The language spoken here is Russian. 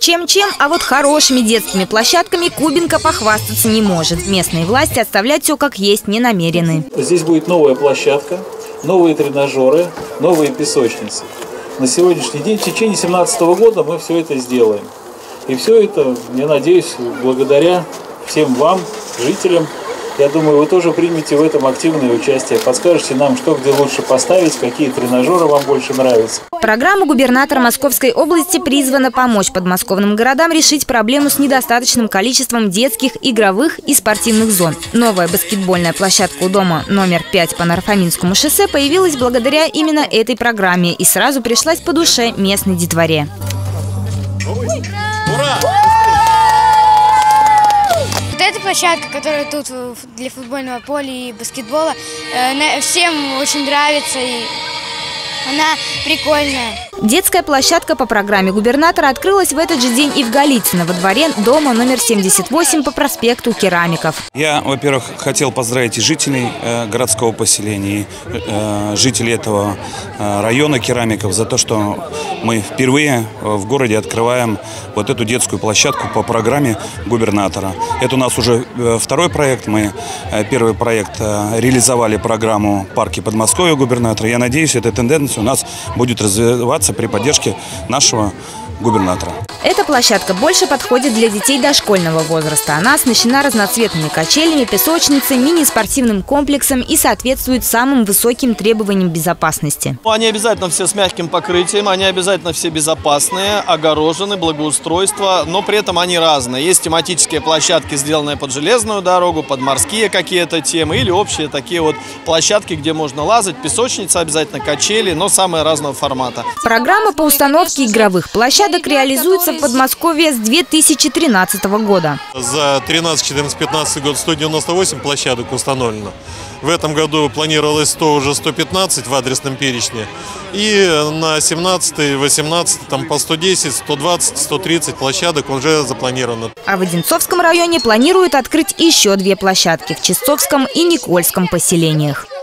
Чем-чем, а вот хорошими детскими площадками Кубинка похвастаться не может. Местные власти оставлять все как есть не намерены. Здесь будет новая площадка, новые тренажеры, новые песочницы. На сегодняшний день, в течение 2017 года мы все это сделаем. И все это, я надеюсь, благодаря всем вам, жителям. Я думаю, вы тоже примете в этом активное участие. Подскажете нам, что где лучше поставить, какие тренажеры вам больше нравятся. Программа губернатора Московской области призвана помочь подмосковным городам решить проблему с недостаточным количеством детских, игровых и спортивных зон. Новая баскетбольная площадка у дома номер 5 по Нарфаминскому шоссе появилась благодаря именно этой программе и сразу пришлась по душе местной детворе. Ура! Эта площадка, которая тут для футбольного поля и баскетбола, всем очень нравится, и она прикольная. Детская площадка по программе губернатора открылась в этот же день и в Голицыно, во дворе дома номер 78 по проспекту Керамиков. Я, во-первых, хотел поздравить и жителей городского поселения, и жителей этого района Керамиков за то, что мы впервые в городе открываем вот эту детскую площадку по программе губернатора. Это у нас уже второй проект. Мы первый проект реализовали программу «Парки Подмосковья» губернатора. Я надеюсь, эта тенденция у нас будет развиваться при поддержке нашего губернатора. Эта площадка больше подходит для детей дошкольного возраста. Она оснащена разноцветными качелями, песочницей, мини-спортивным комплексом и соответствует самым высоким требованиям безопасности. Они обязательно все с мягким покрытием, они обязательно все безопасные, огорожены, благоустройство, но при этом они разные. Есть тематические площадки, сделанные под железную дорогу, под морские какие-то темы, или общие такие вот площадки, где можно лазать, песочница обязательно, качели, но самые разного формата. Программа по установке игровых площадок реализуется в Подмосковье с 2013 года. За 13, 14, 15 год 198 площадок установлено. В этом году планировалось уже 115 в адресном перечне. И на 17, 18 там по 110, 120, 130 площадок уже запланировано. А в Одинцовском районе планируют открыть еще 2 площадки в Чистовском и Никольском поселениях.